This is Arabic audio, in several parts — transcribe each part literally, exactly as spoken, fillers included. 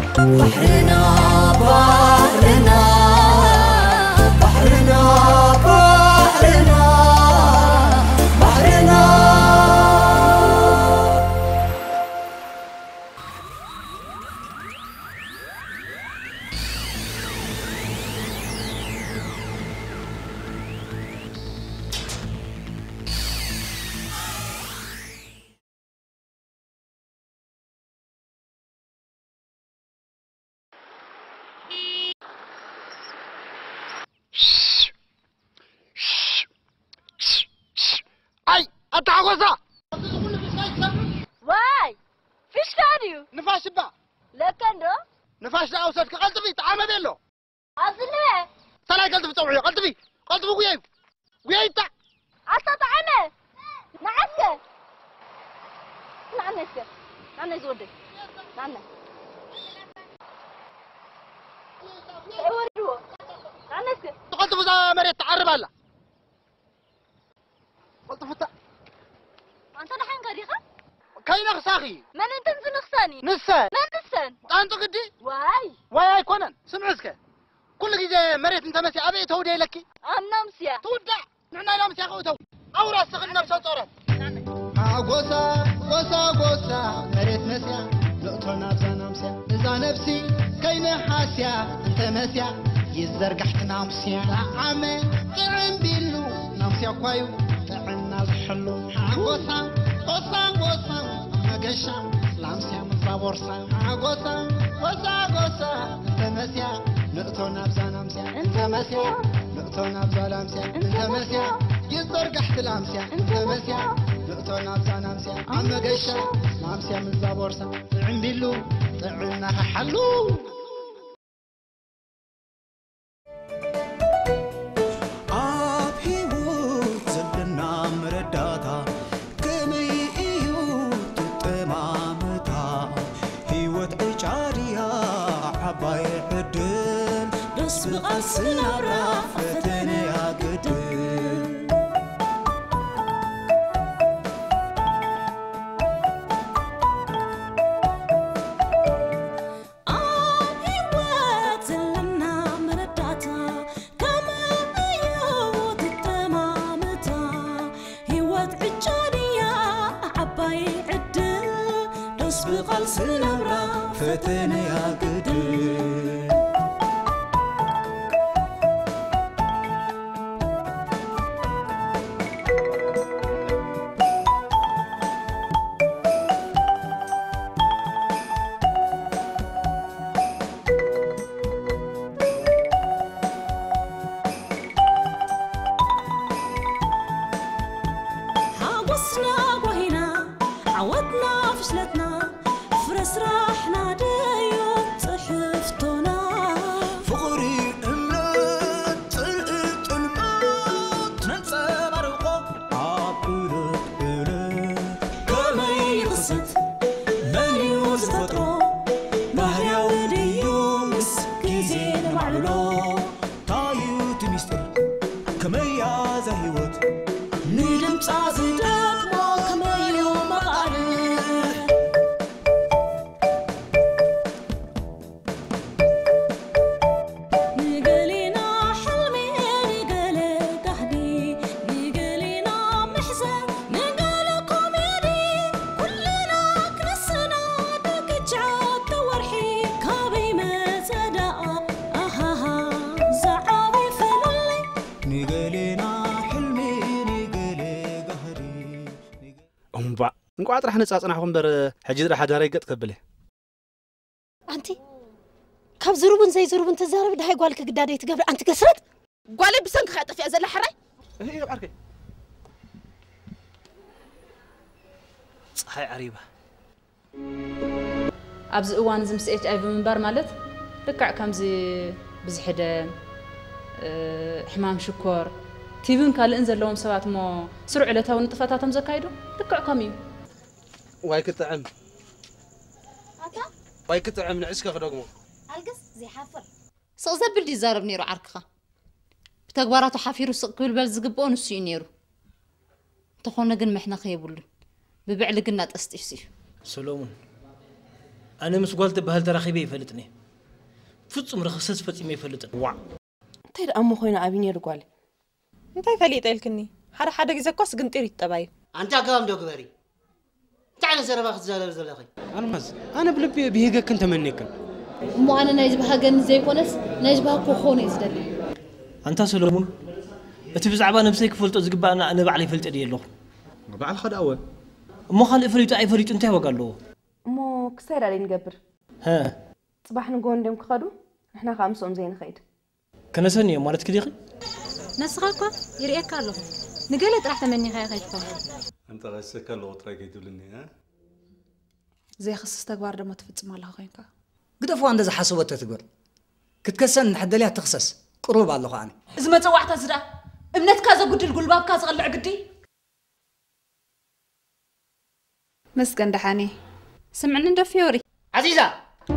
بحرنا بحرنا بحرنا بحرنا بحرنا أتعوزا واي فيش كاريو نفاش بقى لكنو نفاش لا أوصلك قلبي تعامل له أصله سلاي قلبي توعي قلبي قلبي وياي وياي تع عطا طعمه نعسك نعنسك نعنى زودك نعنى ايوه نعنسك قلت بزا مريت تعرب هلا قلت فتا أنت نحن قريخة كاين غساخي من أنت نزل نخساني نسان من نسان أنت قدي واي واي كونن سمعسك كل جزء مريت أنت مسي أبي تودي لك أم نمسيا تودع نحن لا مسي أخو تو أو راس سخن نفسه صورت عقوسا قوسا قوسا مريت مسيا لقطنا بزانا مسيا إذا نفسي كاين حاسيا أنت مسيا يزرقحت نامسيا عمي تعم بيلو نامسيا كوايو تعنا الحلو عقوسا قوسا قوسا مقشا لامسيا مصابورسا عقوسا قوسا قوسا أنت مسيا لقطنا بزانا مسيا أنت مسيا لقطنا بزانا مسيا أنت مسيا يزرقحت لامسيا أنت مسيا لقطنا بزانا مسيا عم قشا لامسيا مصابورسا تعم بيلو تعنا حلو سنرى فتني أقدر آهوات لنا مرداتا كما أيوت التمامتا هوات عجانية عباي عدل نسبق السنرى فتني أقدر نقعد رح نتصاصنا خنبر حجر حداري قد قبله أنتي كاب زروبن زي زروبن تزارب ده يقولك قدادي تقبل أنت كسرت قالي بسنك خاطف في أزل حراي هي بعركي هاي عريبة أبز أوان زمس إتش أي بمنبر مالت ركع كم زي بزحدة حمام شكر تيفن قال انزل لهم سبات ما سرع لتها ونطفاتهم زكايدو ركع كميو واي كتعم أتا واي كتعم نعسك خدقمو ألقص زي حفر سأزب اللي زارب نيرو عركها بتكباراتو حافيرو سقبل بالزقبون السي نيرو تخونا قن محنا خيبولن ببعل قنا تأستيسي سلومون أنا مسقولت بهال تراخيبي يفلتني فتصم رخصت فتصم يفلتني وا تير أمو خوينا أبيني رقالي أنت فليت الكني حدا حدا إذا كوس قنطيري الطباي أنت قام دوق بري تعال زربا خذ زلال زلخي أنا مز أنا بلبي بيهجا كنت منك مو أنا ناجبها جن زي كونس ناجبها كوخوني إزدلي أنت سلمون أتفز عبان نفسك فلت أزقب أنا أنا بعلي فلت أدي الله بعل خد أول مو خلي فريت أي فريت أنت وقال له مو كسر علي نقبر ها صباح نقول دم خدو إحنا خامسون زين خيد كنا سنية مالت كذي نسخاكو يريك الله نقلت راح تمني خير خير أنت غسك الله وتراك يدلني ها زي خصص تقبار دم تفتح مالها خينك قد أفوان ده حسوته تقول كتكسن حد ليها تخصص قروب الله خاني إذا ما توعت أزرع ابنت كذا قد القول باب كذا غلع قدي مسكن دحاني سمعنا ندو فيوري عزيزة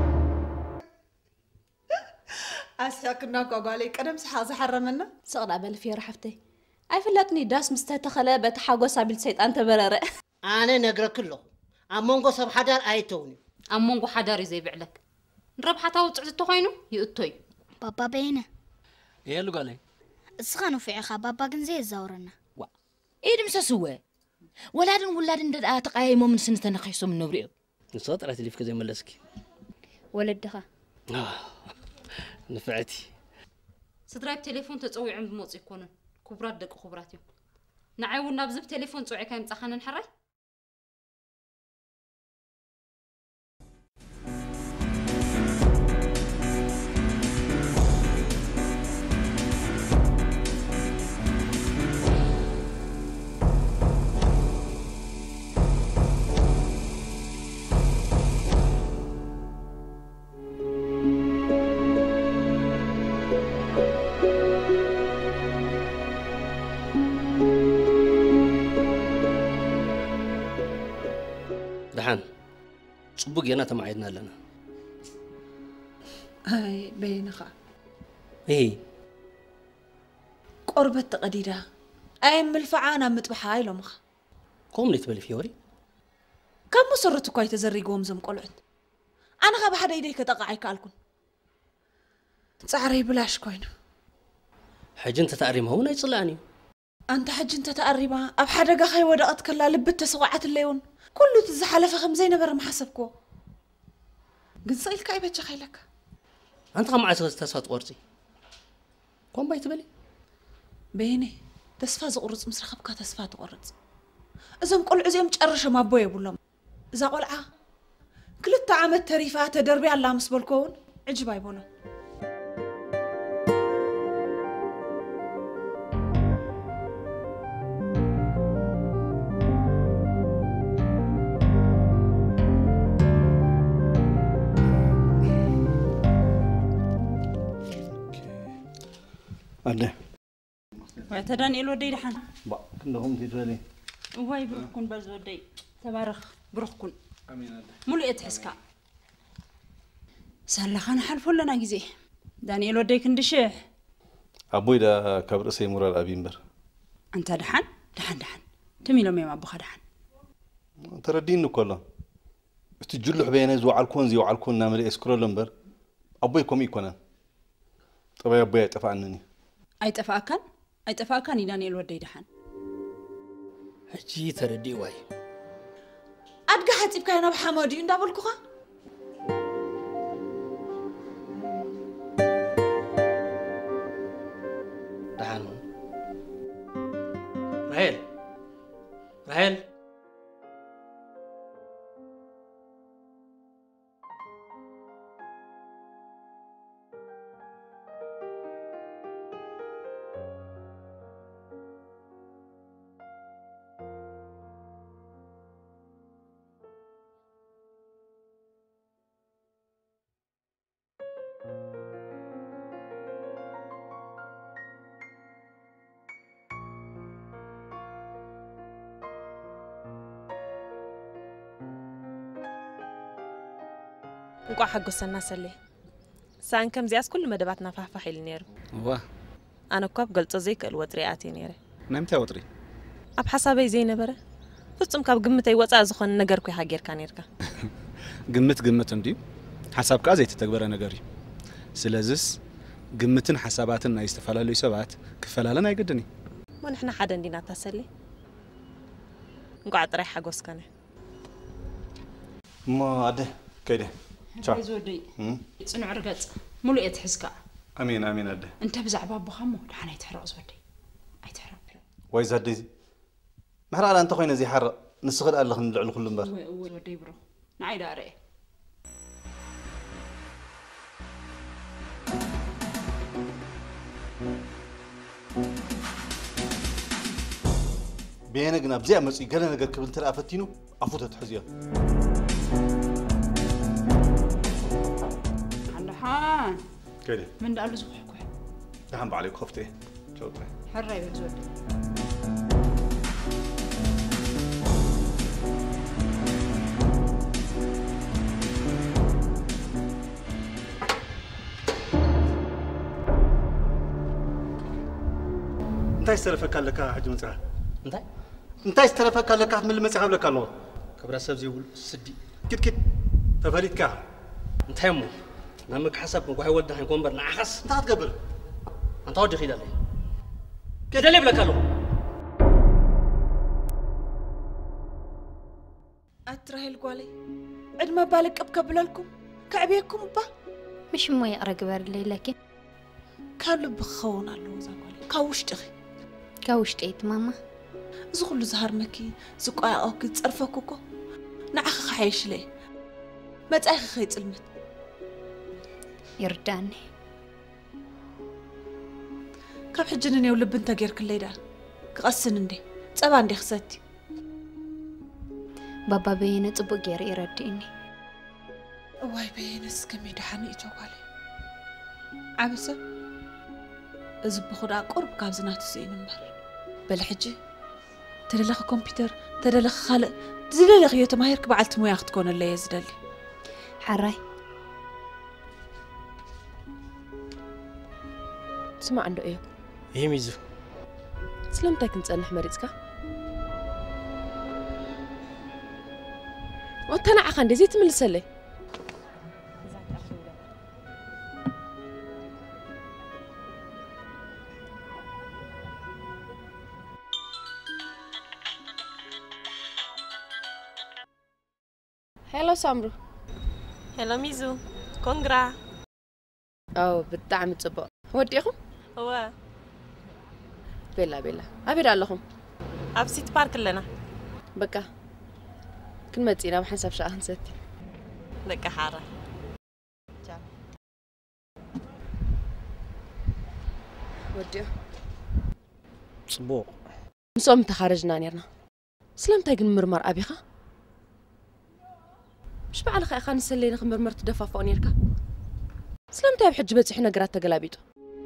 أسياكنا قوالي كلام صحاز حرمنا سقط بال فيوري حفتي أي فلتني داس مستتخلا بتحاجوس عبد السيد أنت برر أنا نقرأ كله أمونغو سب حدار أيتوني أمونغو حداري زي بعلك نرب حتى وتعطي تخينو يقطي بابا بينا إيه اللي قالي اسخانو في عخا بابا كن زي الزورنا وا إيه دم سسوى ولادن ولادن دد تقايمو من سنة نخيسو من نبريو نصوت على تليف كذا ملسكي ولدها آه نفعتي صدراي بتليفون تتصوي عند موصي يكونن كبرات دق خبراتيو نعاون بزب تليفون تصوي كاين مصخنا نحري دحان صبق يانا تمعيدنا لنا هاي بينخا ايه قربت قديدة أي ملفعانا متبحا هاي لمخ قوم لي تبلي فيوري كم مسرت كوي تزري قوم زم قلعت أنا غاب حدا يديك تقعي كالكن تعري بلاش كوين حج انت تعريم هو يصلعني أنت حج انت تقريبا أب حدا خي ودقت كلا لبت تسوعت الليون كله تزحلف خمزين نبر محسبكو قد سألك أي بيتش خيلك أنت خم عايز تسفات قرصي كم بيت بلي بيني تسفاز قرص مصر خبك تسفات قرص إذا مقول عزيم تقرش ما بوي بولم إذا قلعة كل تعامل تريفات دربي على مسبلكون عجباي بونا أده واعتدان إلو دي دحان با كلهم تدولي وهاي بركون بزو دي تبارك بركون أمين أده ملو يتحسكا سهل خان حلفو لنا جزي داني إلو دي كندشيح أبوي دا كبر سي مرال أبين بر أنت دحان دحان دحان تميلو ميما أبوخا دحان تردين كله استجلوا حبينا زو عالكون زي وعالكون نعمل إسكرول لمبر أبوي كم يكونه طبعا أبوي تفعنني أي تفاكن أي تفاكن يداني إلو دي دحان حجي تردي واي أدقى حتيب كاينا بحمودي اندابل كوخا دحان راهيل راهيل نقع حق السنة سلي سان كم زياس كل مدباتنا فحفح النير واه أنا كوب قلت زيك الوترياتي نيري نمتى وتري أب حسابي زي نبرة فستم كاب قمتي وصع زخون نجركي حجير كانيركا قمت قمت اندي حساب كازي تتكبر نغري سلازس قمتن حساباتنا يستفعلوا يسبات كفلالنا يقدني ما نحن حدا ندينا تسلي نقعد رايح حقوس كان ما عده كده تشا زودي صنع رقص ملؤ تحسكا امين امين عده انت بزعبا بخمو دحنا يتحرق زودي ايتحرق واي زادي محرق انت خوينا زي حرق نسخل الله نلعلو كل مبر ودي برو نعيد اري بيننا بزي امصي قال نغير كبل ترى فتينو افوت تحزيا عندها كده من دالو زخحكو دحم عليك خفتي شوطي حري بزود انت استرفك لك حج مصح انت انت استرفك لك من المصح لك الله كبر سب زيول سدي كت كت تفريد كا انت يمو نمك حسب مكو حيودنا حنكون برنا عخس انت هتقبل انت ودي خيدالي كده ليه بلك الله اترهل قولي عد ما بالك ابكبل لكم كعبيكم با مش موي ارغبر لي لكن كالو بخون الله زقولي كاوشتخي كاوشتيت ماما زغلو زهر مكي زقايا اوك تصرفكوكو نعخ خحيش لي ما تعخ خي صلمت يرداني كاب حجنني ولب انت غير كليدا كقسن اندي صبا اندي خساتي بابا بينه صبو غير يرديني واي بينس كمي دحني يتوقالي عبسه از بخدا قرب كابزنات سي نمبر بالحجي تدلخ كمبيوتر تدلخ خالق زللخ يتماهر كبعلت مويا تكون اللي يزدلي حراي سمع عنده ايه ايه ميزو سلامتك نصنح مريضك وتنع خندي زي تملسلي هلو سامرو هلو ميزو كونغرا او بتعم تصبق وديكم هو بلا بلا ابيد اللهم ابسيت بارك لنا بقى كل ما تينا بحسب شاهن ستي لك حاره وديو صبو نصوم تخرجنا نيرنا سلامتك نمرمر ابيخه مش بعلى خي خان سلي نخمر مرت دفا فوق نيركا سلامتها بحج بس احنا قرات تقلابيطو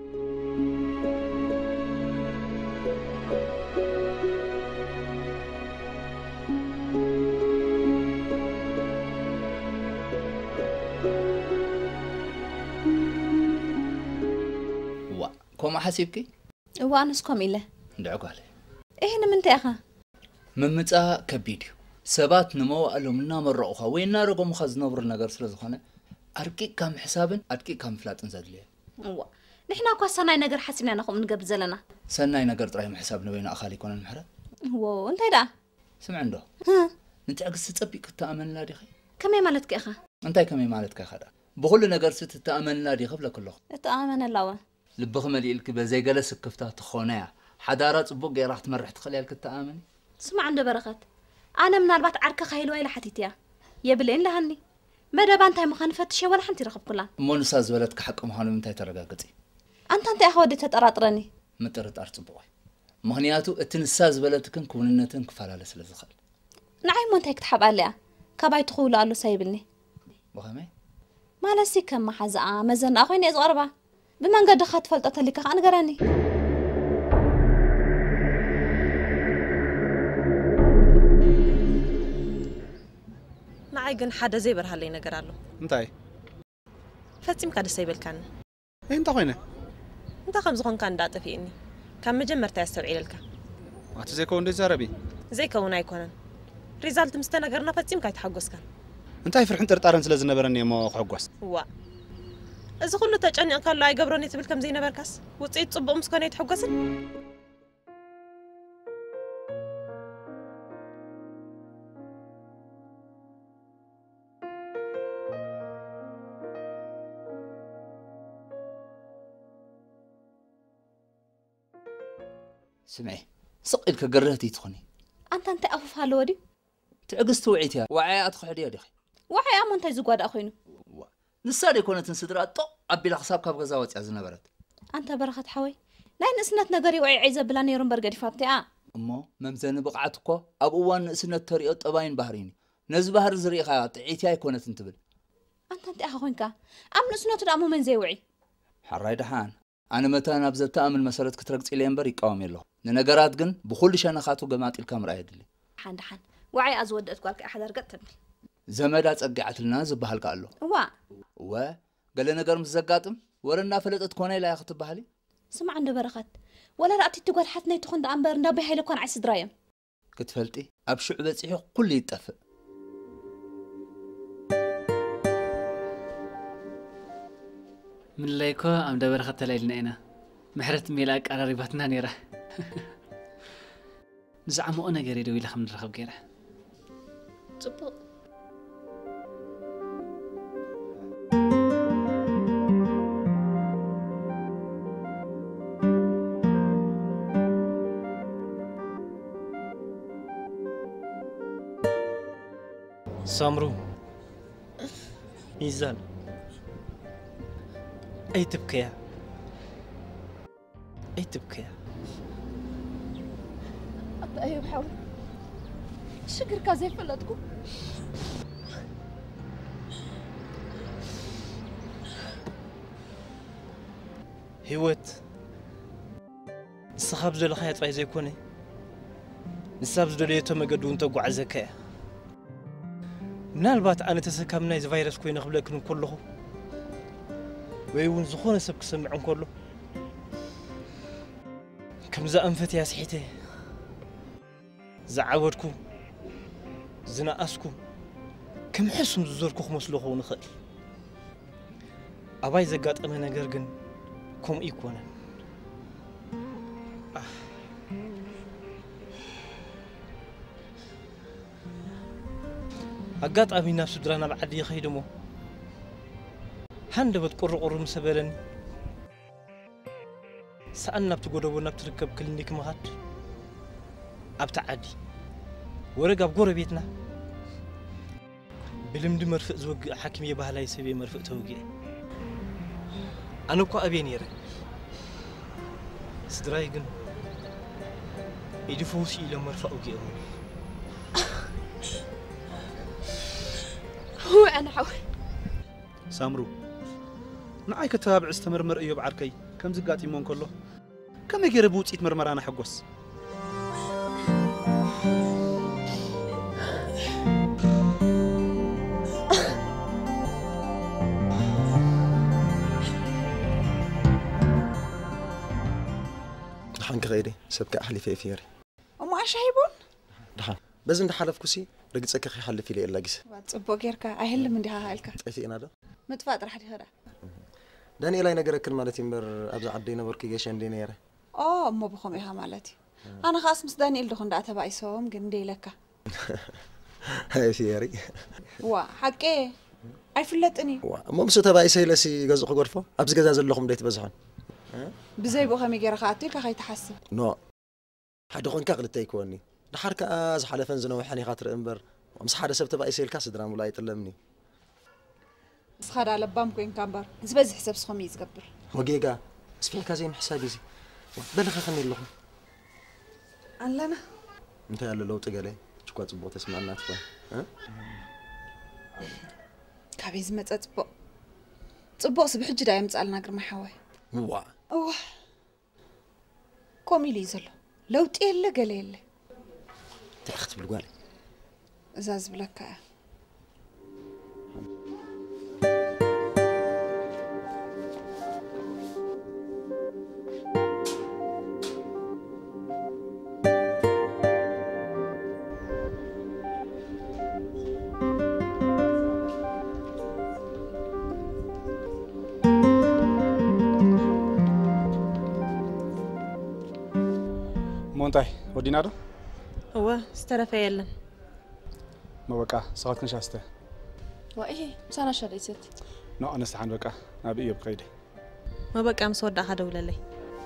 وا كوما حسيبكي هو انسكم اله دعوك عليه ايه نمنت اخا ممصا كبيديو سبات نمو قالهم لنا مرقوها وين رقم خزنبر ነገር ስለዝኾነ አርቂ ከም حسابን አርቂ ከም ፍላጥን ዘድልየ وا نحنا እኮ ሰናይ ነገር ሓሲብና ነኹም ንገብር ዘለና ሰናይ ነገር ጥራይ حساب ንበይና አኻሊ ኮነን ምሕረ ዎ እንታይ ዳ ስምዕ እንዶ ንትዕግስ ጽቢቅ ተኣመንላ ዲኺ ከመይ ማለት ከኻ እንታይ ከመይ ማለት ከኻ ዳ ብኩሉ ነገር ስትተኣመንላ ዲኺ ብለክለኹ እተኣመነላወ ልብኽ መሊእልክ በዘይ ገለ ስክፍታ ትኾነያ ሓዳራ ጽቡቕ ገይራ ክትመርሕ ትኽእል ያልክ ተኣመኒ ስማዕ እንደ በረኸት أنا من البات عركة خيل ويلا حتيتيا يبلين لهني ماذا بانتاي مخان فتشي ولا حنتي رخب كلان مو نساز ولدك حق مهانو منتاي ترقاقتي أنت أنت أخو ودي تتراطرني مترطار صبوي مهنياتو اتنساز ولدكن كوننتن كفالاله سلازخال نعيم وانت تحب عليها كباي تخول قالو سايبني بخمي مالسي كم حزا مزن اخويني صغربا بمن قد دخلت فلطه لك انا قراني نعيقن حدا زي برهالي نقرالو انتاي فتيم كاد سايبل كان انت خوينه انت خمس خون كان داطه فيني كان مجمرت استوعي لك وات زي كون دي زربي زي كون ايكونن ريزالت مستنغرنا فتيم كاي تحقس كان انتي فرحن طرطارن سلا زنبرني مو خغوس وا إذا كله تجاني كان لا يقبرني تبل كم زينة بركاس وتصيد صب أمس كان يتحقسن سمعي سقيل كقرهتي تخوني أنت أنت أفف هالودي تعقست وعيتها وعي أدخل عليها دخي وعي أمون تاي زقاد أخوينو نسالي كونت نسدرا طو أبي لحساب كاب غزاوات يا زنبرت أنت برخت حوي لا نسنت نجاري وعي عايزة بلا نيرن برجري فاتي أمو ممزن بقعتكو أبوان سنت طريقة طباين بحريني نز بحر زريقة تعيتها كونت انتبل أنت أنت أخوينك أم نسنت الأمو من زي وعي حراي دحان أنا متى نبذت تأمل مسارات كترقت إليهم بري قوام يلو ننقرات جن بخل شنخاتو جماعة الكاميرا يدلي حان دحان وعي أزود أتقولك أحد أرقت تبل زمدات أرجعت لنا زبهال قالو وا وا قال لنا قرم زقاتم ورنا فلتت كوني لا ياخذ بحالي سمع عنده برخت ولا رأتي تقول حتى يتخون أمبر نبي هاي لكون عيس درايم كتفلتي أبشع بتصيح كل يتفق من لايكو أم دبر خدت ليلنا أنا محرت ميلاك على ريباتنا نيرة نزعمو أنا قريدو إلى خمن رخب غيره تبو سامرو ميزان أي تبكي أي تبكي أبا أيوب حاول شكر كازي فلتكم هيوت الصخاب زول خيات فايز يكوني الساب زول يتم قدون تقع زكاة منالبات أنا تسكمنا إذا فيروس كوين قبلكم كله ويون زخون سبك سمعون كله كم زا أنفت يا سحيته زعودكم زنا أسكم كم حسن زوركم خمس لغون خير أباي زقات أمنا جرجن كم يكونن أقاط أبي نفس درانا بعد يخيدمو هند بتقر قر مسبلني سألنا بتقولوا بنبتركب كلينيك مهات أبتعدي ورجع بقرب بيتنا بلمد مرفق زوج حكم يبهلا يسوي مرفق توجي أنا كو أبي نيره سدرايجن يدفوش إلى مرفق وجي هو أنا حوي سامرو نعي كتابع استمرمر أيوب عركي كم زقاتي مون كله كم يجري بوت يتمرمر أنا حقوس حنك غيري سبك أحلي في فيري أم عشايبون دحان بزن دحالف كوسي رجت سكخي حل في لي إلا جس صبوا غيرك أهل من دها هالك أيتي أنا ده متفادر حد هذا داني لا ينقرأ كلمة تيمبر أبز عدينا بركي جيش عندنا يره آه مو بخم إيها مالتي أنا خاص مس دانيال دخن دعتها بعيسوم جندي لك هاي فيري وا حكي عفلتني وا ما مسوتها بعيسي لسي جزء غرفة أبز جزاز اللهم ديت بزحن بزي بخم يجرا خاطر كخي تحسب نو حد خون كغل تيكوني دحرك أز حلفن زنو حني خاطر إمبر ومس حدا سبت بعيسي الكاس درام ولا يتلمني سخر على بام كوين كامبر زبز حساب سخم يزقبر وجيجا سفيل كازين حسابي زي بلغ خلني اللهم أنا أنت يا لو تقالي شو كنت تبغى تسمع الناس ها كابيز ما تطبق تطبق صبح جدا يوم تسألنا قرم حواي وا أوه كومي لي زلو لو تقل قليل تأخذ بالقالي زاز بلكا مونتاي ودينا دو هو استرفى يلا ما بقى صوت كن شاسته وايه مسانا شريت نو انا سحان بقى ابي يب قيدي ما بقى مسودا حدا ولا لي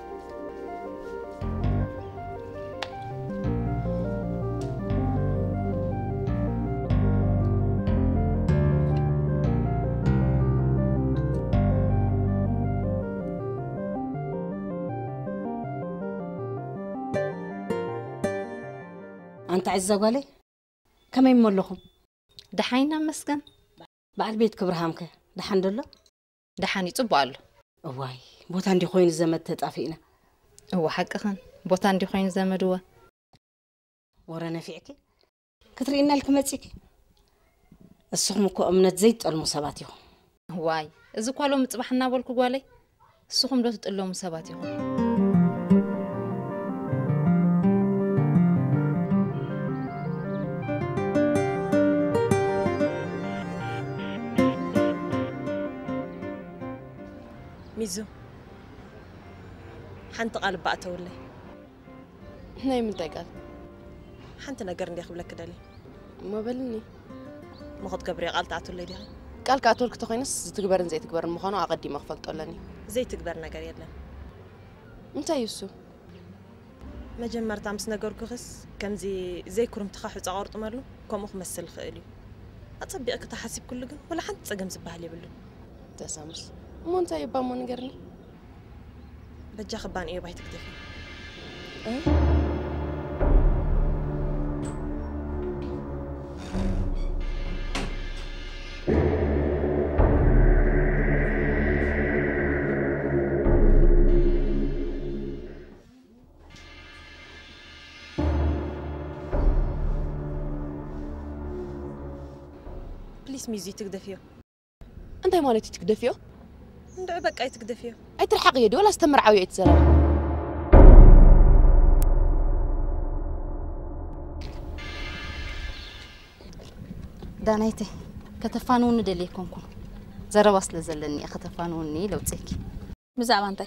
أنت عز قالي كم يملخهم دحينا مسكن بعد بيت كبرهامك دحن دله دحاني صبالو واي بوت عندي خوين زمد تطافينا هو حقخن بوت عندي خوين زمد هو ورا نفيعك كترينا لك مصيك السخم كو امنت زيت المصابات يهم واي اذا قالوا مصبحنا بولكو قالي السخم دو تطلو مصابات يهم ميزو حنت قالب بقى تولي هناي من تقال حنت نقر ندي خبلك دالي ما بلني ما خد كبري قال تعتول لي دي قال كاتول كتخينس تكبرن زي تكبرن مخانو اقدي ما خفلت لني زي تكبر نقر يلا انت يوسو ما جمرت امس نقر كخس كم زي زي كرم تخاحو صغار مالو كم اخ مسل خيلي اطبيقك تحاسب كل جن ولا حنت صقم زبالي بلو تسامس مو انت يبا مو نقرني بجا خبان ايه باي تكتفي ايه بليس ميزي تكدفيو انت مالتي تكدفيو ندعي بقى تكدفيو اي تلحق يدي ولا استمر عاوي اتسلام دانيتي كتفانون دليكم كون زرا وصل زلني اختفانوني لو تسكي بزعما انت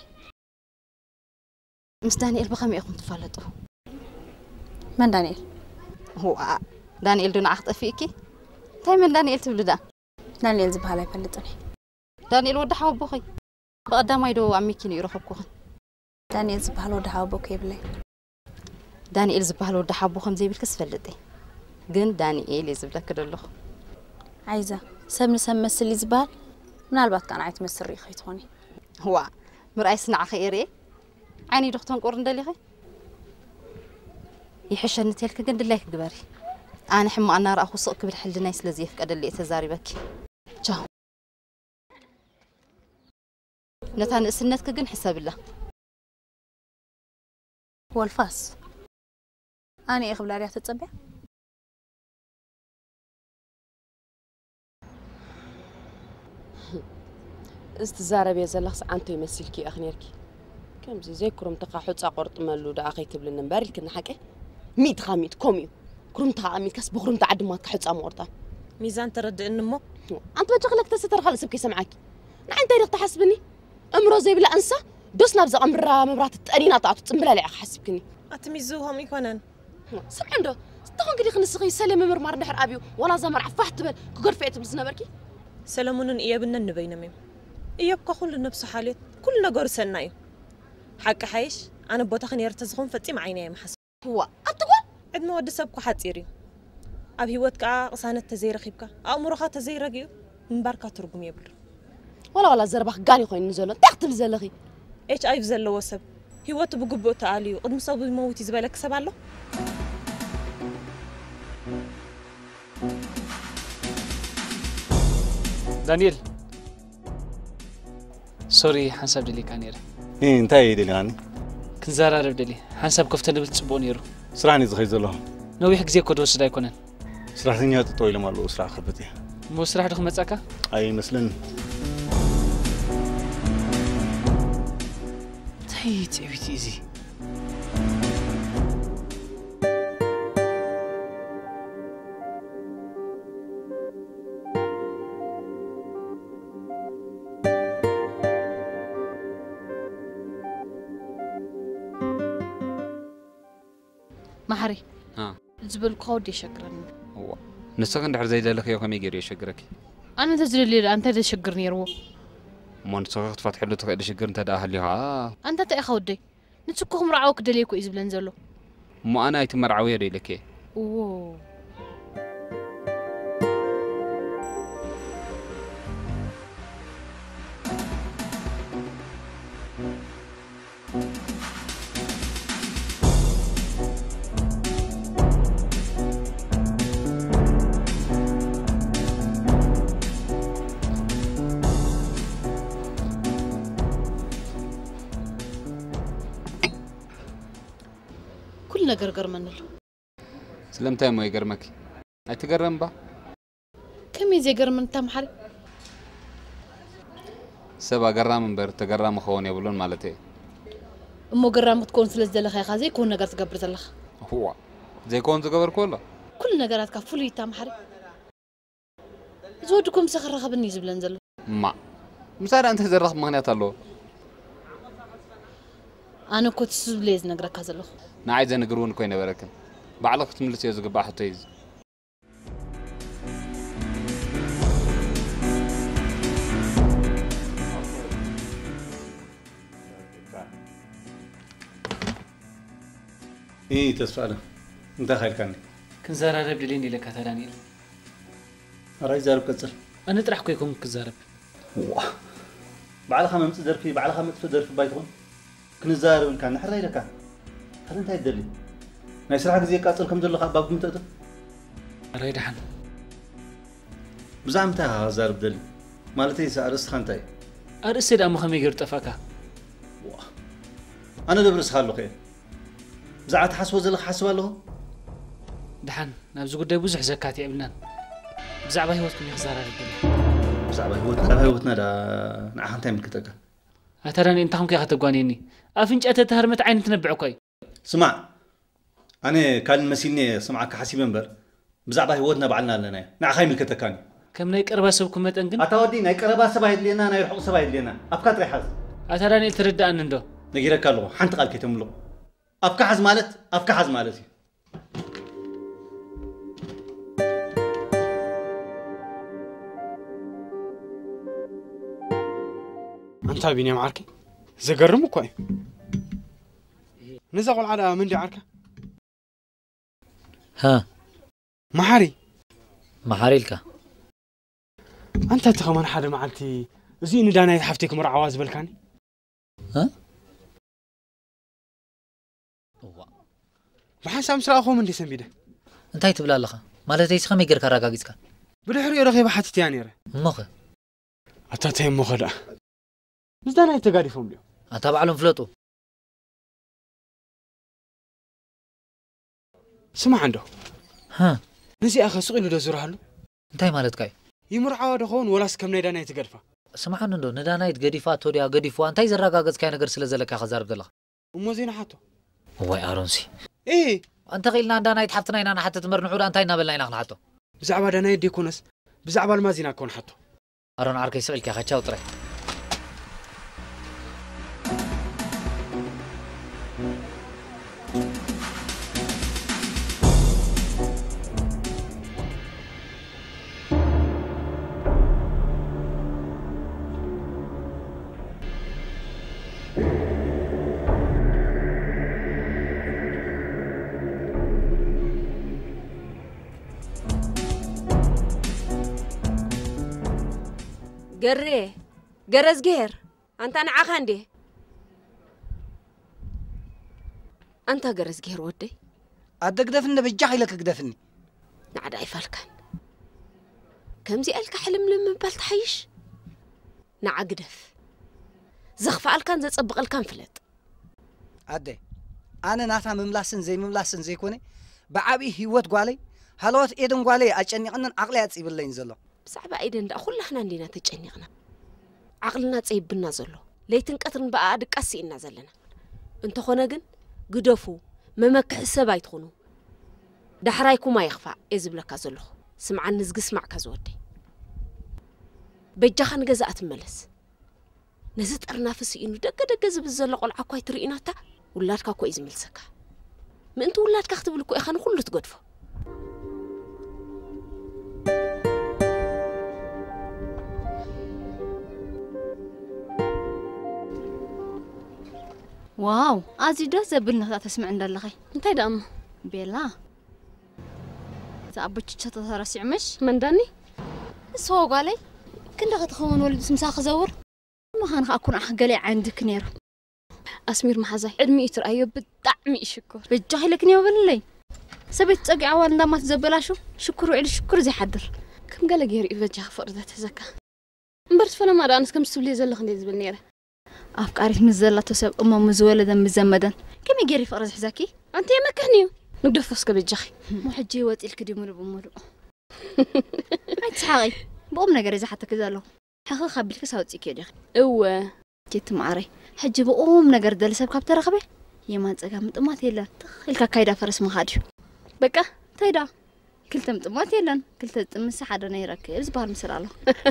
مس دانيال بخمي اخم تفلطوا من دانيال هو دانيال دون اخطا فيكي تاي من دانيال تبلدا دانيال زباله يفلطني دانيال ود حاو بخي بقدام يدو عميكي يرخبكو دانيال زباله ود حاو بكي بلاي دانيال زباله ود حاو بخم زي بالكس فلطي ግን ዳንኤል يزبلك دلخ عايزه سمن سمسل يزبال ምናልባት كان عيت مسر ريخي توني هو مرأي سنع خيري عيني دختون قرن دليخي يحشن تلك قد الله كبري انا حمو انا راه خصو كبل حلنا يسلزي فقد اللي تزاري بك جاو نتان اسنتك كن حساب الله هو الفاس انا اخ بلاريا تتصبع استزارب يا زلخ عنتو يمسلكي اخنيركي كم زي زي كرم تقاحو صقرط ملو دا اخي تبلن نباري لكن حقه ميت خاميت كوميو كرم تقاميت كاس بخرم تعد ما تحص امورتا ميزان ترد انمو انت بتشغلك تستر خلص بكي سمعاكي نعن تاريخ تحسبني امرو زي بلا انسى دوسنا بزق امرا مبرات تقرينا طاعتو تمبلا لي حسبكني اتميزوهم يكونن سمع عنده تخون كدي خنسخي سلم مرمار نحر ابيو ولا زمر عفحت بل كغرفيت بزنبركي سلامون ايابنا نبينا ميم اياب كل نفس حالت كل نجار سنايو حق حيش انا بوتا خنير تزخون فتيم عيني محس هو اتقول عد ما ود سبكو حاطيري اب هيوت كا قسانه تزير خيبكا امرخا تزير رغيو مباركا ترغم يبل ولا ولا زربخ غاني خوين نزلو تختل زلخي اتش اي زلو وسب هيوت بغبو تعاليو قد مصاب يموت يزبلك سبالو دانيال سوري حسب دلي كانير ايه انتي دلي غاني كنزارارب دلي حسب كفته نبل تصبو نيرو سرعني زخي زلهم نويح غزي كود وسد ايكونن سرحتني تطوي لمالو سرح خبتي مو سرح دخ مصاكا اي مثلا تايت ابيتي زي محري ها زبل كودي شكرني هو نسخن دحر زي دلك يا كمي غير يشكرك انا تزري لي انت تشكرني رو ما نسخت فتح له تقعد شكر انت ده اهلها انت تا اخودي نتسكهم رعاوك دليكو يزبلن زلو مو انا يتمرعوي لك اوه كلنا قرقر منه سلمتها ما يقرمك أي تقرم با كم يزي قرم انت محري سبا قرام بر تقرام خوون يقولون مالتي امو قرام تكون سلز دلخ يا خازي كون نقر تقبر دلخ هو زي كون تقبر كله كل نقرات كفولي تا محري زودكم سخر خبني زبلن زلو ما مسار انت زرخ مغنيات الله انا كنت سبليز نقرك هذا الاخ نعايز نقرون كوين بركن بعلق تملس يزق باحتيز ايه تسفاله انت خير كاني كنزارب ليني لك دانيال راي زارب كسر انا طرح كيكون كزارب واه بعد خمس ظرفي بعد خمس ظرف بايتون كنزارب كان نحري لك هل انت يدلي ما يسرح زي قاصل كم زلخ بابكم تقدر راي دحن بزعمتها زارب دلي مالتي سارس خنتاي ارسل ام خمي غير طفاكا واه انا دبرس خالو خير بزعت حسوا زلخ حسوا له دحن نابز قداي بزح زكاتي يبلنا بزعبا هيوتكم يخزار الدنيا بزعبا هيوتنا هيوتنا دا نعم تايم كتاكا اتراني انت هم كي خطغوانيني افنج اتتهرمت عين تنبعكاي سمع انا كان مسيني سمعك حسيب منبر بزعبا هيوتنا بعلنا لنا نع خاي ملكتكاني كم ناي قربا سبكم متن كن اتودي ناي قربا سبايد لينا ناي رحق سبايد لينا افكات ريحاز اتراني تردان اندو نغيرك الله حنت قال كيتملو افكا حز مالت افكا حز مالتي انت بيني معركه زقرم كوي نزغل على من دي عركه ها محاري محاري لك انت تخمن حدا معلتي زي ندانا يحفتيك مرعواز بالكاني ها هو بحسام سراخو من دي سنبيده انت تبلا لخ مالتي سخمي غير كراغاغيسكا بدحري رغيبه حتتي يعني مخه اتاتي مخدا زدانا يتقارفهم اليوم اتابع لهم فلوتو سمع عنده ها نزي اخ سقيلو دزرها له انتي مالتكاي يمرعوا دخون ولا سكم نيدانا يتقرفا سمع عنده ندانا يتقرفا توديا قديفو انتي زراغاغس كاي نغير سلازلك يا خزارب دلخ امو زينه حاتو واي ارونسي ايه انت قيلنا ندانا يتحفتنا انا حتى تمرنعود انتي نابلنا انا حاتو بزعبا دانا يدي كونس بزعبا المازينا كون حاتو ارون عركي سقلك يا خچاو طري قري قرز قير انت انا عخندي انت قرز قير ودي ادقدفني بجاح لك قدفني نعد عيفالكن كم زي الك حلم لما بالتحيش نعقدف زخف الكن زي صبق الكن فلت عدي انا ناتا مملاسن زي مملاسن زي كوني بعبي هيوت قالي هلوت ايدن قالي اجنقن عقلي اصيبلين زلو بصعبة ايدن دا كلنا ندينا تجنقنا عقلنا تصيبنا زلو ليتن قطرن بقى ادقاسينا زلنا انت خونا جن قدفو ممكح السبا يتخونو دحرايكو ما يخفى ازبلك زلو سمع النزق اسمع كزودي بجاخن جزا اتملس نزت ارنافسي انو دق دق زب زلق العكواي تريناتا ولاتكا كو ازملسكا من أنت ولاد كختب لكو إخان كله تقدفه واو أزي ده زبلنا تسمع عند الله خي أنت دام بيلا زابتش تترسع مش من داني سوق علي كنت تخون ولد مساخ زور ما هان أكون أحقلي عندك نير أسمير محزي أدمي ترأيه بالدعم شكر بالجاهلك نيو باللي سبيت تقع ولا ما تزبلا شو شكر وعلي شكر زي حدر كم قال غير إفجاه فرضة تزكى مبرت فلا ما رانس كم سولي زل خندي زبل نيره أفكاري مزلة تسب أمه مزولدا مزمدا كم يجري فرز حزاكي أنت يا مكانيو نقدر فسك بالجخي مو حجي وات الكديمون بمولو هاي تحاغي بقوم نجري زي حتى كذا له حقا خبيل كساوتي كده أوه جيت معري حجي بقوم نجر دل سب كابتر رخبه يمان تقام طمات يلا تخيل كايدا فرس مخادش بقى تايدا كلتم طمات يلا كلت تمس حدا نيرك الزبار مسلاله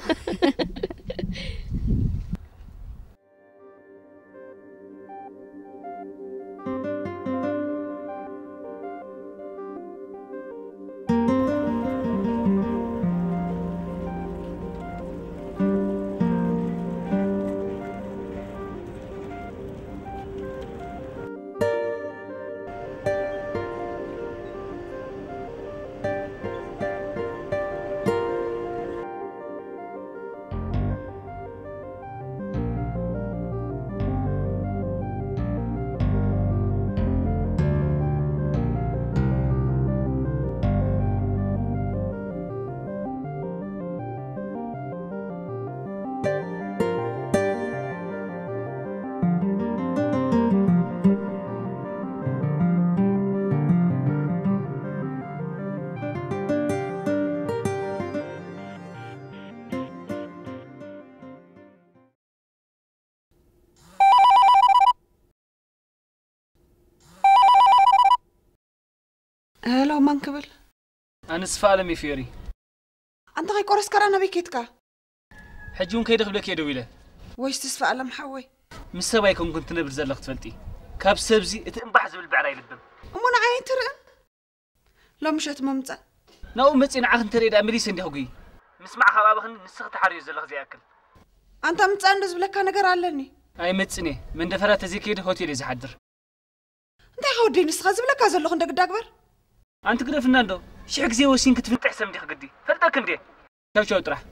هلو من قبل أنا سفالمي فيري أنت غي قرص كرانا بكيتك حجون كيدخل لك يا دويلة ويش تسفالم حوي مش سوايكم كنت نبر زلق تفلتي كاب سبزي اتنبح زبل بعراي لبم أمونا عين ترى لو مشت ممتع نو متين عخن تريد أمري سندي هوجي مسمع خبابخن نسخ تحريو زلق زي أكل أنت متأندز بلك نجار علني أي متسني من دفرات زي كده هوتيل زحدر أنت خودي نسخ زبلك هذا خندق داكبر أنت كده فناندو شحك زي وسين كتفنت أحسن دي خقدي فلتك ندي شو شو تروح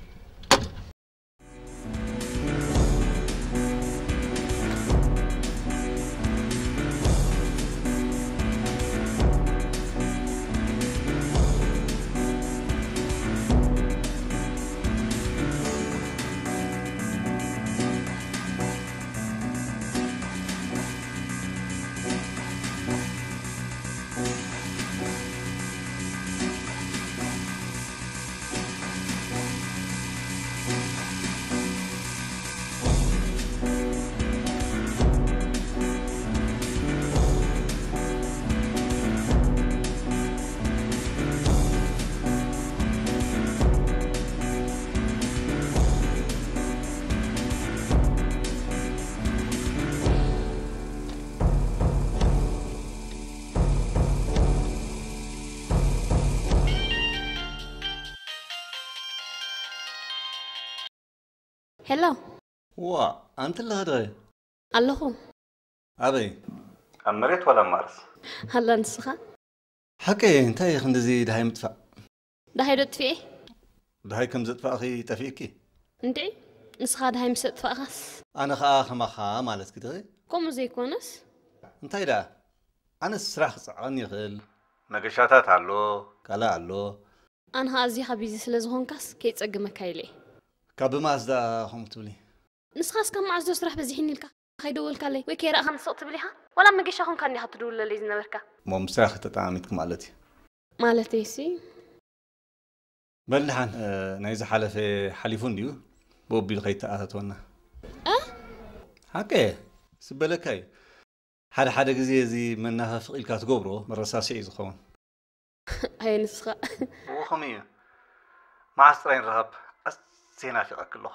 هلا وا أنت اللي هذا الله أبي أمريت ولا مارس هلا نسخة حكي أنت يا خندزي ده هاي مدفع ده هاي دوت فيه ده هاي كم زد فأخي تفيكي انتي نسخة ده هاي مسد فأخس أنا خاخ ما خا مالت كده كم زي كونس أنت إذا أنا السراخ صعني غل نقشاتات علو كلا علو أنا هازي خبيزي سلزهون كاس كي تسقى مكايلي كاب مازدا هم تقولي نسخاس كم معزو سرح بزيحني لك خيدول كالي ويكي رأى خمس صوت بليها ولا ما جيش أخون كان يحطدول للي زنا بركة مو مسراخ تتعاميتك مالتي مالتي سي بلحن آه نايزة حالة في حليفون ديو بوبي الخيط آتتونا أه؟ حكي سبلك هاي حدا حدا جزي زي منها فقيل كاتجوبرو مرة شيء زخون هاي نسخة وخمية مع سرين رهب أسينا في كله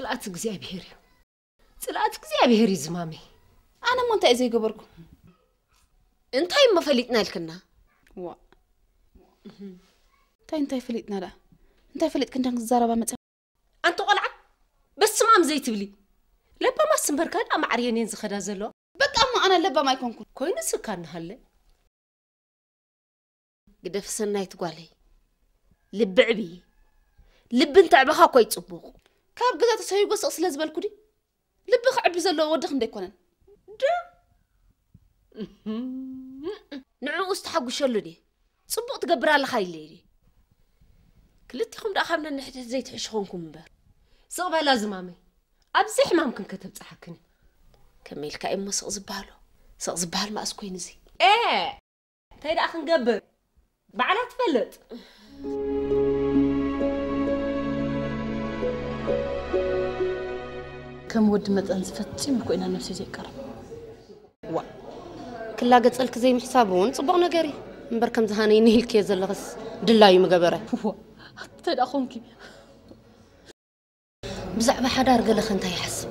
صلات እግዚአብሔር صلات እግዚአብሔር يزمامي أنا ما أنت إزاي قبركم انتي ما فليتنا لكنا وا تاي انتي فليتنا لا انتي فليت كنت نزاربا مص انت قلعه بس ما زي تبلي لبا ما سنبركان ام عريانين زخدا زلو بقى ما انا لبا ما يكونكم كوين سكان هله قدف سناي تقالي لب عبي لب انت عبخا كوي صبوق كاب غزا تسيو قص اصل زبلكو دي لب خعب زلو ودخ انديكونن نعو استحقشلو دي صبوق تقبر لها خايلي كلتيكم داخمنا نحت زي تحشخونكم مبر صوبا لازم امي ابزي حمامكم كتب صحكني كميل كاي ما سق زبالو سق زبال ما اسكوين زي ايه تايدا اخ نقبر بعلا تفلت كم ود متن فتيم كوينا نفسي زي قرب وا كلا قصلك زي محسابون صبغ نغري مبر كم زهاني نهلك يزلغس دلايو مغبره تايدا اخونكي بزعبه حدار قلخ انت يحسب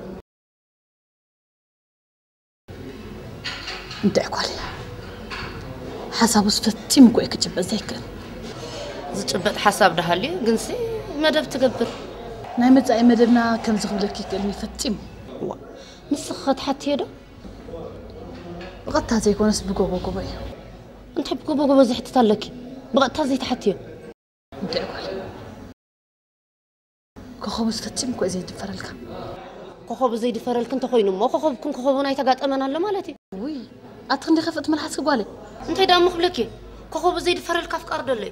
انت اقولي حساب فتيم كوي كجب زيك زجبت حساب دهالي قنسي مدب تقبر ناي متاي مدبنا كم زخبلك كلمي فتيم وا مسخت حتى يدو بغتا زي كونس بغوغو غوي انت بغوغو غوي زحت تالك بغتا زي تحتي انت اقولي كخوب فتيم كوي زي دفرلك كخوب زي دفرلك انت خوينو ما كخوب كن كخوب ناي تغاطمنا له مالتي وي اتخندي خفت من حسك قالي انت دا مخبلكي كخوب زي دفرلك افكار دلي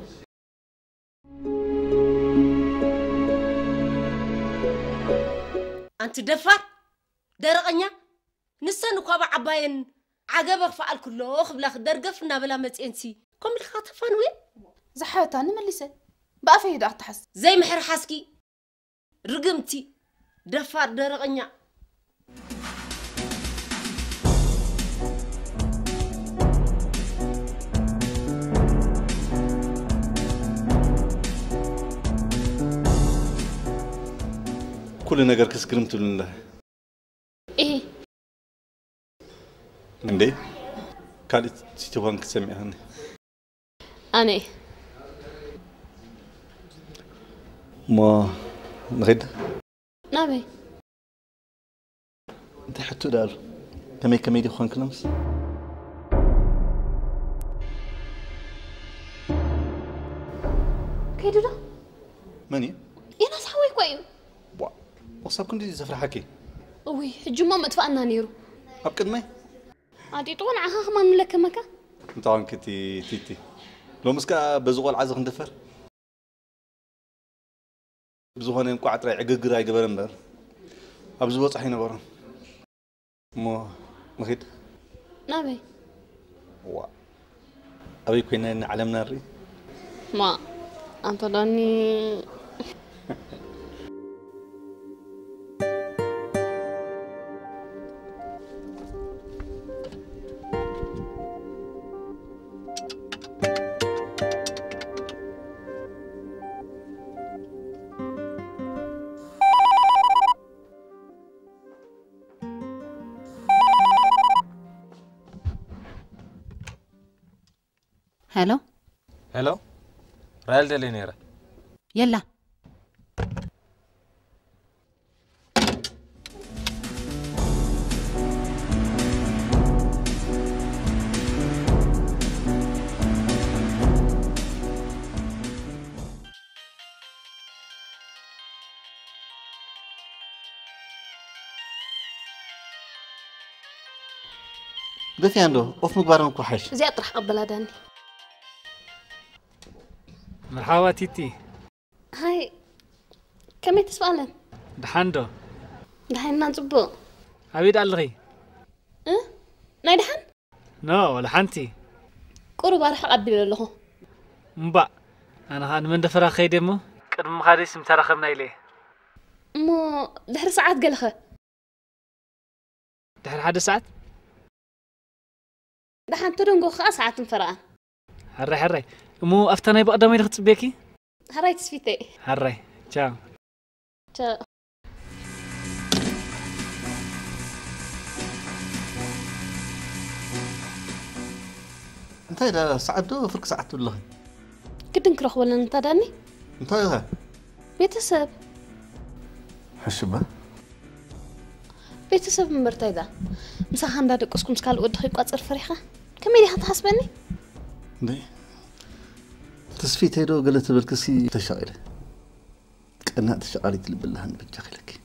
انت دفر درقنيا نسن كوبا عباين عجبك فعل كله خبلك درقفنا بلا مصينسي كم الخاطفان وين زحاتا نملسه بافي دعت تحس زي محر حسكي رقمتي دفر درقنيا كل نجار كسكرمت لله ايه عندي كانت تتوان كسمعها انا ما نغد نبي انت حتى دار كمي كمي دي خوان كلامس كيدو ده ماني انا صحوي كويو وصاب كنت زفر حكي وي حجما ما تفقنا نيرو ابكد ماي عادي طون عها ما نملك مكا طبعا كتي تيتي لو مسكا بزغول عزق ندفر بزغون انكو عطري عققرا يقبر امبر ابزو وصحي نبرم مو مخيد نبي وا ابي كوينا نعلمنا الري ما انت داني هلو هلو رايل دلينيرا يلا دفي عنده اوف مقبارن كوحش زي اطرح قبل داني مرحبا تيتي هاي كم تسألن دحاندو دحين نصبو عبيد الغي اه ناي دحن نو ولا حنتي قرب راح اقبل له مبا انا هان من دفرا خيدمو قدم خاديس مترخبنا اليه مو دحر ساعات قالخه دحر حد ساعات دحن تدنغو خا ساعات فرقان هري هري مو افتناي بقدمي دخت بيكي هراي تسفيتي هري تشاو تشاو انت دا ساعدو فرق ساعدو الله قدن كرخ ولا انت داني انت يا بيتسب حشبه بيتسب من مرتاي دا مساخ اندا دقسكم سكال ودخي قاصر فريخه كمي دي تحسبني دي تسفي تيدو قالت بالكسي تشاغله قنا تشاغلي تلبلها بجخلك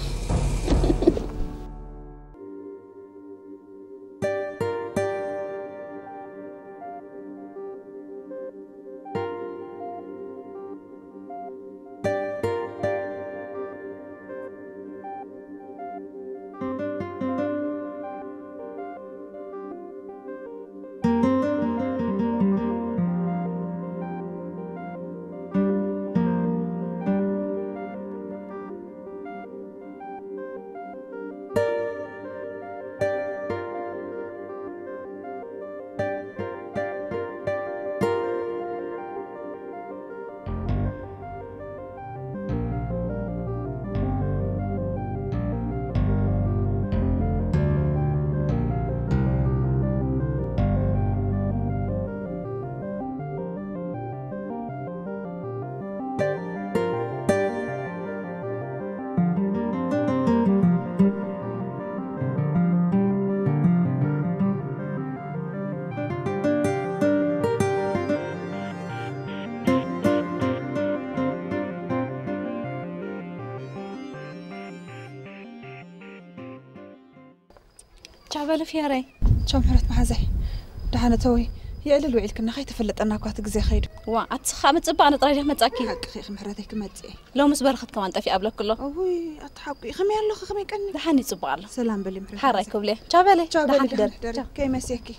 تعبالة في هراي شو محرت محازي دحنا توي يعلل وعيل كنا خي تفلت أنا كوات جزي خير وا أتخا متصبع أنا طريقة متأكي حق خي محرتي كم تزي لو مس برخت كمان تفي قبلك كله أوي أتحقي خمي الله خمي كني دحني تصبع الله سلام بلي محرت حراي كبلي تعبالة تعبالة در در كي مسيكي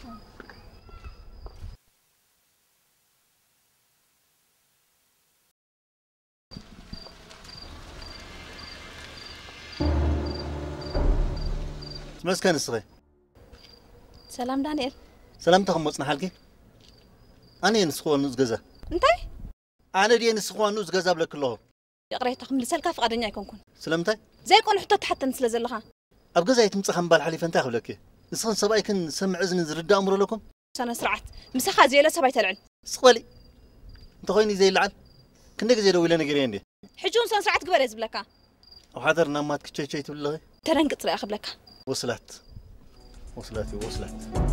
مسكن الصغير سلام دانيال سلام تخم مصنع حالك أنا نسخوان نوز جزا انتي أنا دي نسخوان نوز جزا بلا كله يقرأ تخم لسالك فقدني يكون كون سلامتي زي كون حتى حتى نسل زلها أبغى زي تمسخن بالحليف أنت أخذ لك نسخن سباي كن سمع إذن زرد أمر لكم أنا سرعت مسخة زي لا سباي تلعن سقولي أنت خويني زي اللعن كنك زي دوي لنا قريان دي حجون سان سرعت كبر يزبلك وحذر نامات كشي شي تقول ترنقط لا أخذ لك وصلت وصلت وصلت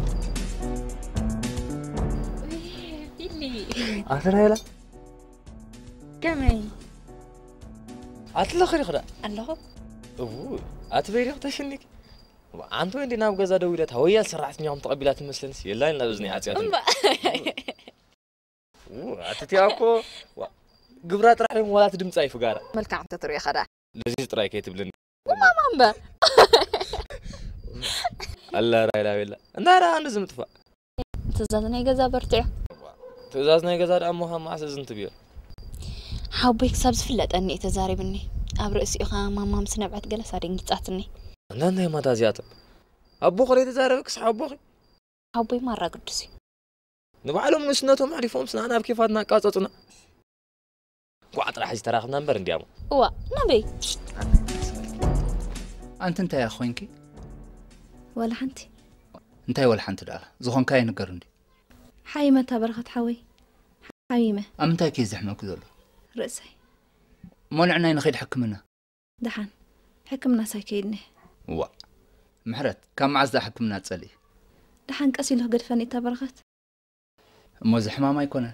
بيلي أثر هلا كمي أتلا خير خدا الله أوه أتبيري تشنك أنتو عندي ناب جزا دويلة هوية سرعتني يوم تقبلات المسلنس يلا إن لازني عتيات أوه أتتي أكو قبرات راح يوم ولا تدم صيف قارة ملك عم تطري خدا لذيذ تراي كي تبلن وما مامبا الله لا إله إلا أنا را أنا زمت فا تزازني جزا برتع تزازني جزا أمها ما أسزنت بير حبيك سبز فلت أني تزاري بني أبرئسي أخا ماما مسنا بعد جلس هارين جتاتني أنا أنا ما تازيات أبو خلي تزاري بكس حبوخي حبي مرة قدسي نبعلهم نسنتهم عرفهم سنا أنا بكيفاتنا قاصتنا وعط راح يستراخ نمبر نديامو وا نبي أنت أنت يا أخوينكي ولا حنتي أنت ولا حنت دار زخون كاي نقرندي حيمة تبرخت حوي حيمة أم تاكي زحمة كذول رأسي مولعنا ينخيد حكمنا دحن حكمنا ساكيدني وا محرت كم عزدا حكمنا تسالي دحن قاسي له قدفني تبرخت مو زحمة ما يكون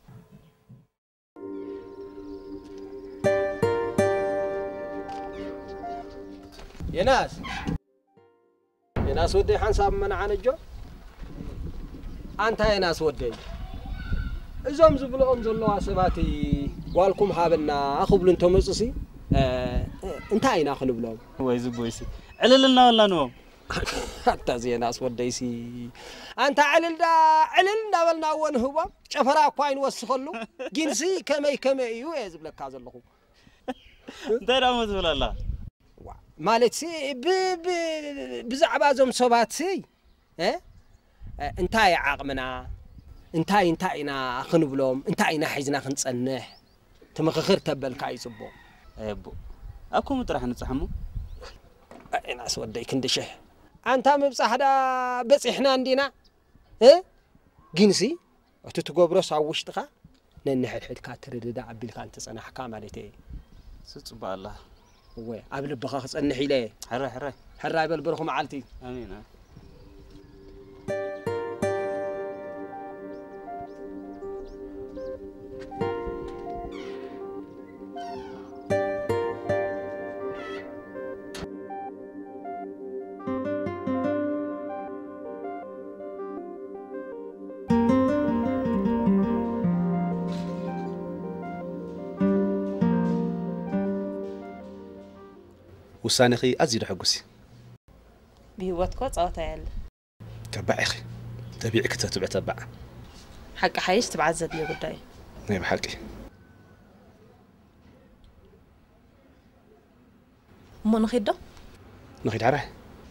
يا ناس يا ناس ودي حنساب من عنجو أنت يا ناس ودي إذا مزبلهم زلوا سباتي والكم حابنا أخبل أنتم مصصي أه... أنت أين أخلو بلهم وي زبويسي علل لنا ولا نو حتى زي ناس وديسي أنت علل دا علل دا بلنا وين هو شفرا كوين وسخلو جنسي كمي كمي يو يزبلك كاز الله داير مزبل الله مالتي ب ب بزعبا زوم صباتي ها انتاي عقمنا انتاي انتاينا خنبلوم انتاينا حيزنا خنصنح تمخخر تبلك يصبو ابو اكو مطرح نصحمو انا سودي كندشه انت مبصحدا بصحنا عندنا ها جنسي أتتقبرس على وشتها ننحل حد كاتر ده عبيل كانت أنا حكام عليه ستبع الله هو قبل بخاص أن حيله حرة حرة حرة بالبرخم عالتي آمين وسانخي أزيد حقوسي بهوتكو صوتا يلا تبع أخي تبيعك تتبع تبع حق حيش تبعزد لي قداي نعم بحقي مو نخيدو نخيد عره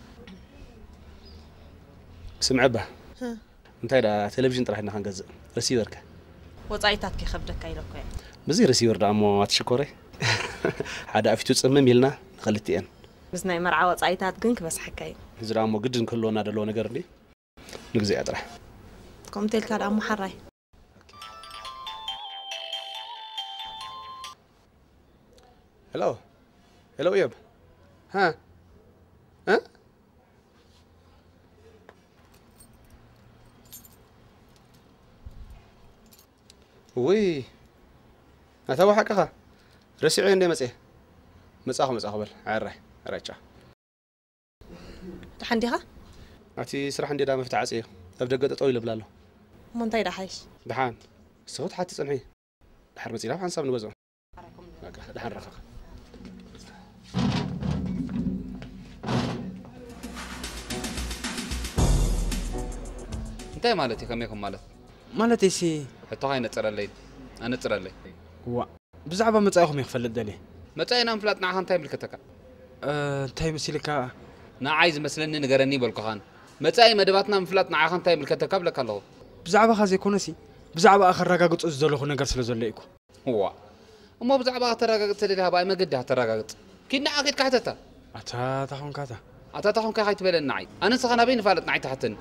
سمع به ها انت دا تلفزيون طرح نخان غز ريسيفرك وصايتات كي خبدك ايلوكو بزي ريسيفر دا مو تشكوري حدا افيتو صمم يلنا خلتيان بس ناي مرعى وصايتات كنك بس حكاي زرا مو قدن كلونا دلو ነገር دي نغزي اطرح كومتيل كاد امو حراي هلو هلو ياب ها ها وي أتابع حقها رسيعي عندي مسيه مساخو مساخو بل عرّي عرّيتشا حنديها أتي سرح عندي دا مفتاح عصيه أبدأ قد طويل بلالو منتي دحيش دحان الصوت حتى سمعي دحر مسيلا فحن صاب نوزو دحان رخخ انتي مالتي كم يكون مالت مالتي سي حتى هاي نتصر الليل أنا نتصر الليل وا بزعبة متأخم يخفل الدلي متأينا مفلات نعها انتي ملكتك أه انتي مسيلك نا عايز مثلا نقرني بالكهان متأي مدباتنا مفلات نعها انتي ملكتك قبلك الله بزعبة خازي كونسي بزعبة آخر رقاقت أزدلوخو نقر سلزوليكو هو أما بزعبة تراققت لها باي ما قدها تراققت كنا عقد كحتتا أتا تخون كاتا أتا تخون كاي تبل النعي أنا سخنا بين فالت نعي تحتن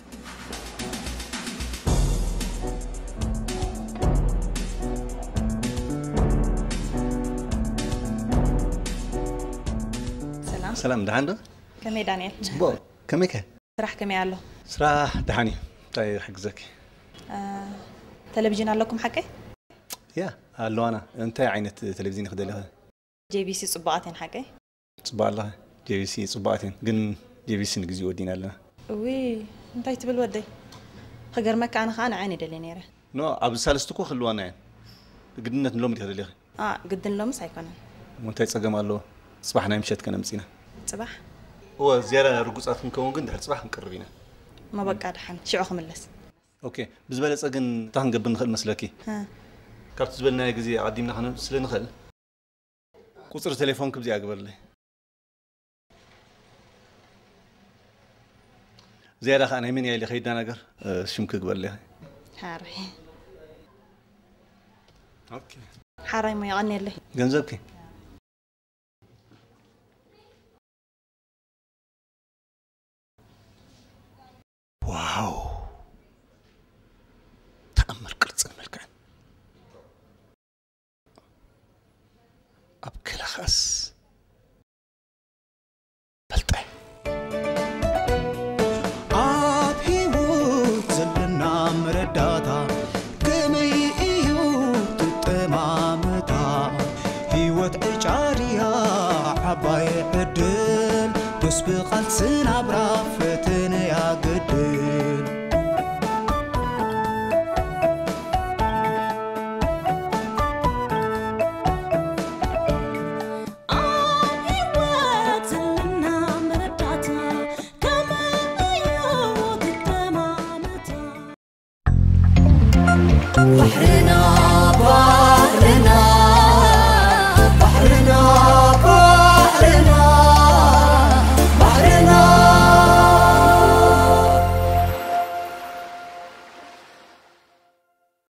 سلام سلام دهاندا كمي دانيال بو كمي كه سرح كمي علو سرح دهاني طيب حقزك آه، تلفزيون عليكم حكي يا قالوا أنا أنت عينة تلفزيون خد لها جي بي سي صباعتين حكي صباع الله جي بي سي صباعتين جن جي بي سي نجزي ودينا لنا وي انت تبل ودي خجر مكة أنا خان عيني دلينيره نو أبو سالستكو خلوانا يعني قدنا نلوم تخد لها اه قد نلوم سايكون وانت يتصقم الله صباحنا مشيت كنا مسينا صباح هو زيارة رقصات مكون قند هل صباح مقربينا ما بقى دحين شعوخ ملس اوكي بالنسبه لصقن تهنقب نخل مسلكي ها كابت زبلنا غزي قديمنا خنا سل نخل قصر تليفونك بزي اقبل لي زيادة خان همين يلي خيدنا نقر شمك قبل لي حاري اوكي حاري ما يغني لي جنزبكي واو تأمل قرص الملكان أبكي لخص بلطي أبهيوت زلنا مرداتا كمي إيوت تمامتا هيوت إجاريا عباي عدل بس بقلت سنابرا فتن يا قدل